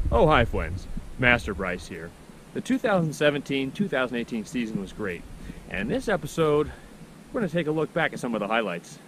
Oh, hi friends, Master Bryce here. The 2017-2018 season was great, and in this episode, we're going to take a look back at some of the highlights.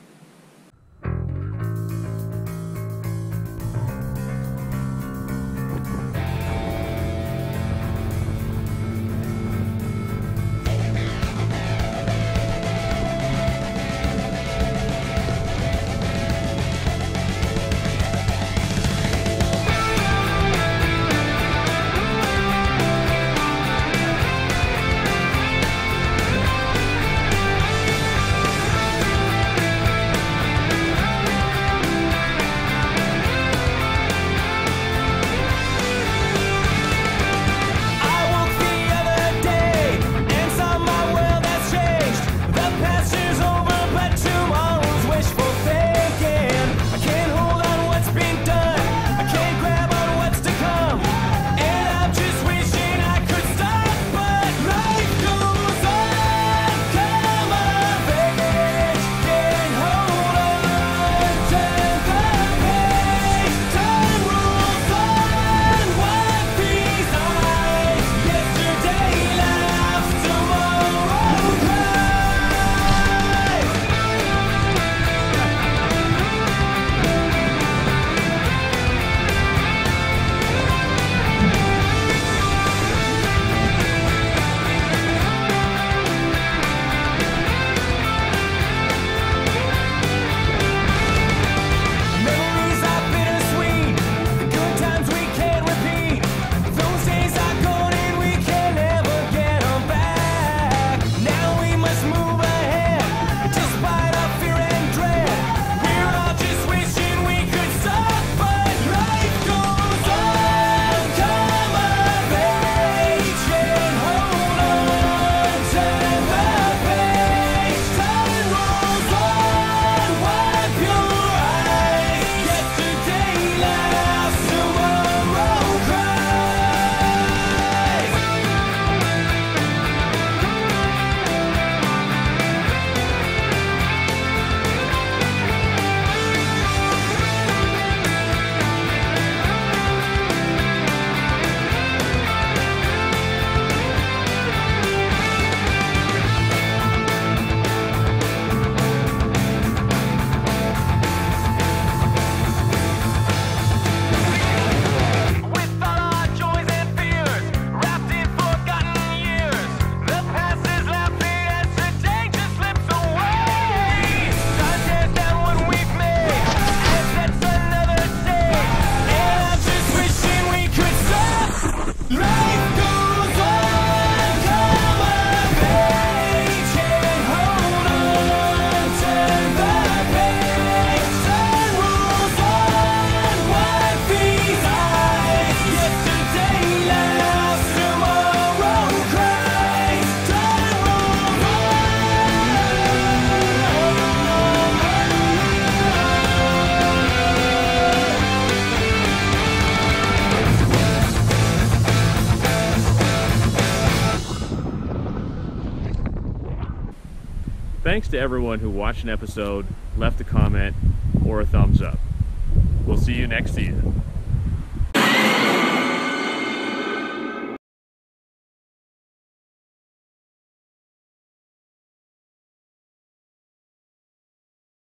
Thanks to everyone who watched an episode, left a comment, or a thumbs up. We'll see you next season.